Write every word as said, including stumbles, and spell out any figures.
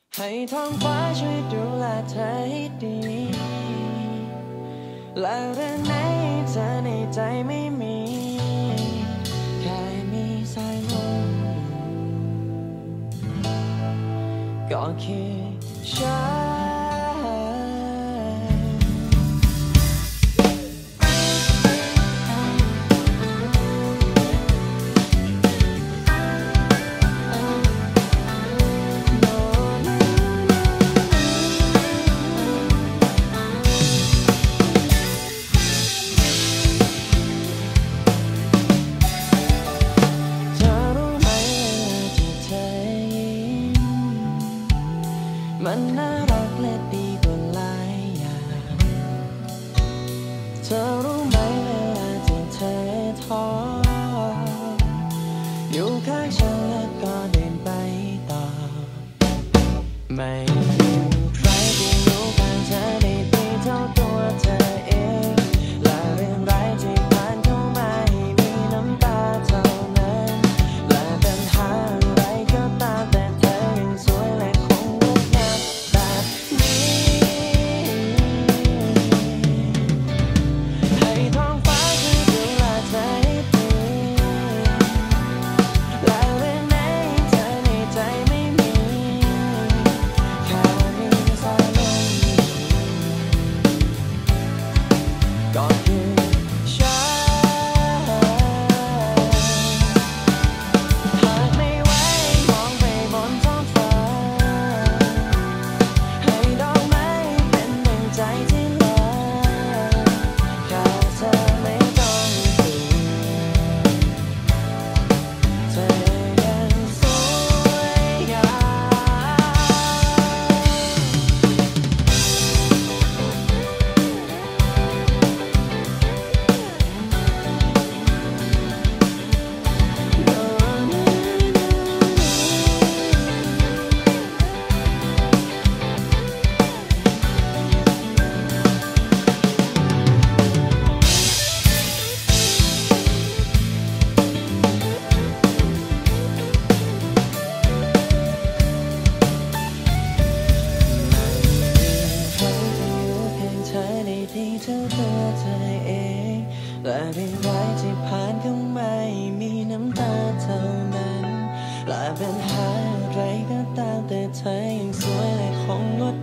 ให้ท้องฟ้าช่วยดูแลเธอให้ดีและเรื่องไหนเธอในใจไม่มีแค่มีสายลมก็คือฉันมันน่ารักและดีกว่าหลายอย่างเธอรู้ไหมเวลาที่เธอท้ออยู่ข้างฉันแล้วก็เดินไปต่อไม่มีใครที่อยู่ข้างเธอได้ดีเท่าตัวเธอเองและเรื่องไรที่ผ่านเข้ามาให้มีน้ำตาเท่านั้นและปัญหาอะไรก็ตามแต่เธอยังสวยและคงงดงามแบบนี้ให้ท้องฟ้าช่วยดูแลเธอให้ดีและเรื่องไหนเธอในใจไม่มีแค่มีสายลมก็คือฉันหากไม่ไหวมองไปบนท้องฟ้าให้ดอกไม้เป็นหนึ่งใจที่เหลือแค่เธอไม่ต้องกลัวเธอยังสวยงามเท่าตัวเธอเองและเรื่องราวที่ผ่านเข้ามามีน้ำตาเท่านั้นและปัญหาอะไรก็ตามแต่เธอยังสวยและคงงด